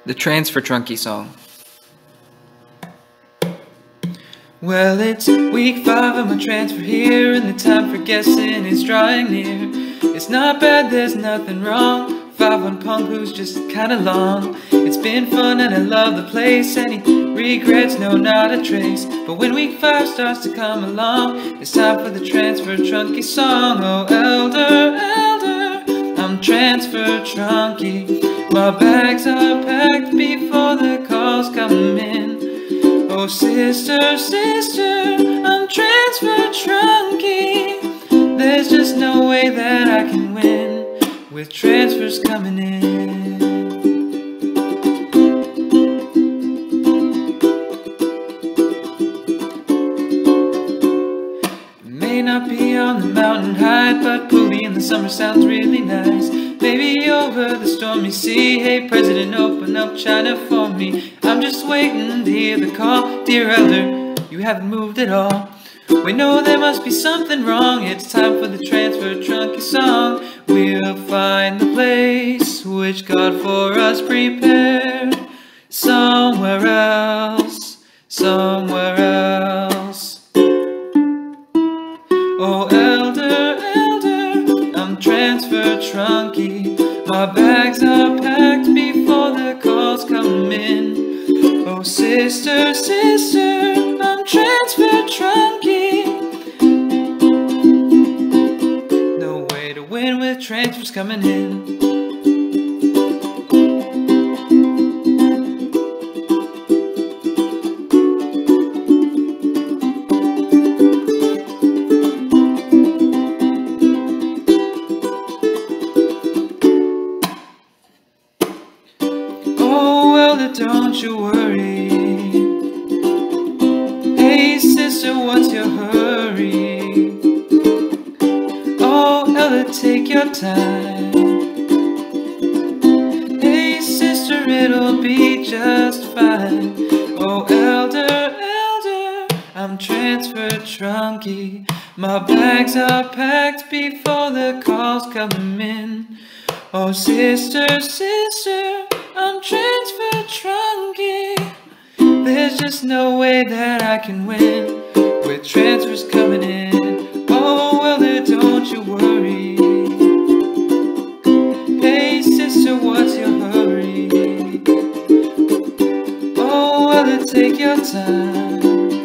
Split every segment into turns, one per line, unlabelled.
The Transfer Trunky song. Well, it's week 5 of my transfer here, and the time for guessing is drawing near. It's not bad, there's nothing wrong. 5 on PengHu's just kinda long. It's been fun and I love the place. Any regrets? No, not a trace. But when week 5 starts to come along, it's time for the Transfer Trunky song. Oh, elder, elder, I'm Transfer Trunky. My bags are packed before the calls come in. Oh, sister, sister, I'm Transfer Trunky. There's just no way that I can win with transfers coming in. It may not be on the mountain high, but Puli in the summer sounds really nice. Maybe over the stormy sea. Hey, President, open up China for me. I'm just waiting to hear the call. Dear elder, you haven't moved at all. We know there must be something wrong. It's time for the Transfer Trunky song. We'll find the place which God for us prepared. Somewhere else, somewhere else. Oh, elder, elder, I'm Transfer Trunky. My bags are packed before the calls come in. Oh, sister, sister, I'm Transfer Trunky. No way to win with transfers coming in. Oh, well, don't you worry. Hey, sister, what's your hurry? Oh, Ella, take your time. Hey, sister, it'll be just fine. Oh, elder, elder, I'm Transfer Trunky. My bags are packed before the calls come in. Oh, sister, sister, I'm Transfer Trunky. There's just no way that I can win with transfers coming in. Oh, well, then don't you worry. Hey, sister, what's your hurry? Oh, well, then take your time.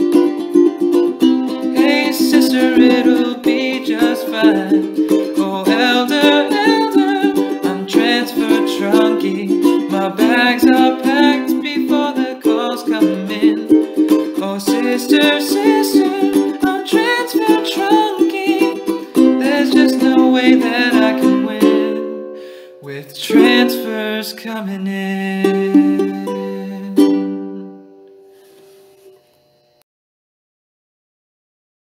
Hey, sister, it'll be just fine. Oh, elder, elder, I'm Transfer Trunky. My bags are packed before the calls come in. Oh, sister, sister, I'm Transfer Trunky. There's just no way that I can win with transfers coming in.